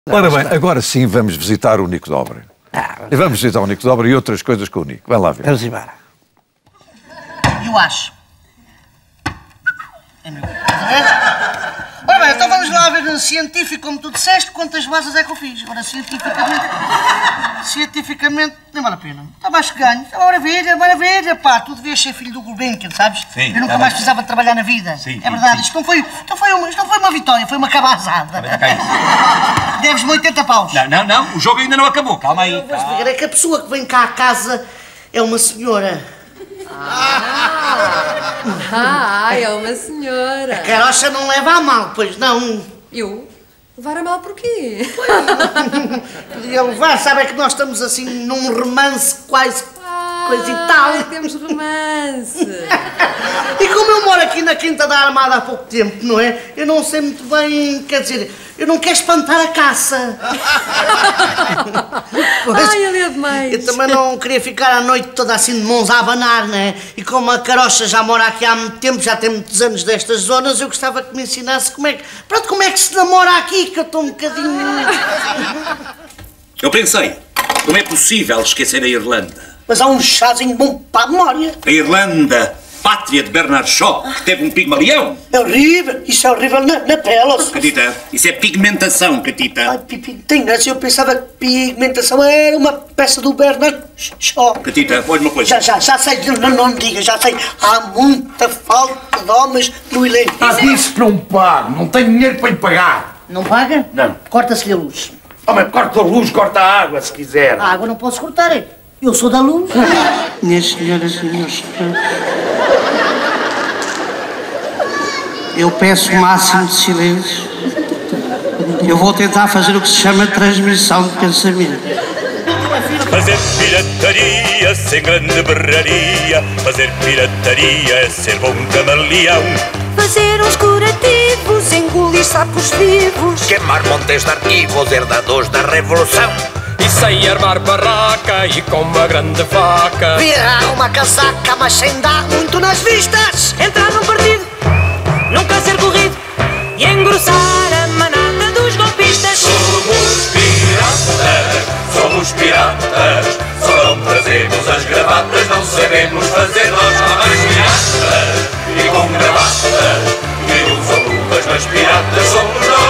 Ora bem, agora sim vamos visitar o Nico Dobra. E vamos visitar o Nico Dobra e outras coisas com o Nico. Vai lá ver. Vamos embora. Eu acho. É meu. Ora bem, então vamos lá ver, científico, como tu disseste, quantas basas é que eu fiz. Agora, cientificamente, não vale a pena. Está mais que ganho. Maravilha, pá. Tu devias ser filho do Gulbenkian, sabes? Sim. Eu nunca mais precisava de trabalhar na vida. Sim, é verdade, sim. Isto não foi uma vitória, foi uma cabazada. Deves-me 80 paus. Não, o jogo ainda não acabou, calma aí. Vais ver, é que a pessoa que vem cá à casa é uma senhora. É uma senhora. A carocha não leva a mal, pois não. Eu? Levar a mal porquê? Podia levar, sabe, é que nós estamos assim num romance quase coisa e tal. Temos romance. E como eu moro aqui na Quinta da Armada há pouco tempo, não é? Eu não sei muito bem, quer dizer, eu não quero espantar a caça. Pois, Ele é demais. eu também não queria ficar a noite toda assim de mãos a abanar, não é? E como a carocha já mora aqui há muito tempo, já tem muitos anos destas zonas, eu gostava que me ensinasse como é que se namora aqui, que eu estou um bocadinho... Eu pensei, como é possível esquecer a Irlanda? Mas há um chazinho bom para a memória. A Irlanda, pátria de Bernard Shaw, que teve um pigmalião. É horrível, isso é horrível na pele. Catita, isso é pigmentação, Catita. Ai, tem graça, eu pensava que pigmentação era uma peça do Bernard Shaw. Catita, olha uma coisa. Já sei, não me diga, já sei. Há muita falta de homens no elenco. Disse que não pago, não tenho dinheiro para lhe pagar. Não paga? Não. Corta-se-lhe a luz. Homem, corta a luz, corta a água, se quiser. A água não posso cortar, é? Eu sou da luz. Minhas senhoras e meus senhores, eu peço o máximo de silêncio. Eu vou tentar fazer o que se chama transmissão de pensamento. Fazer pirataria sem grande berraria. Fazer pirataria é ser bom camaleão. Fazer uns curativos, engolir sapos vivos. Queimar montes de arquivos, herdadores da revolução. E sem armar barraca e com uma grande faca. Virar uma casaca, mas sem dar muito nas vistas. Entrar num partido, nunca ser corrido e engrossar a manada dos golpistas. Somos piratas, só não trazemos as gravatas, não sabemos fazer nós mais piratas. E com gravatas, que usam luvas, mas piratas somos nós.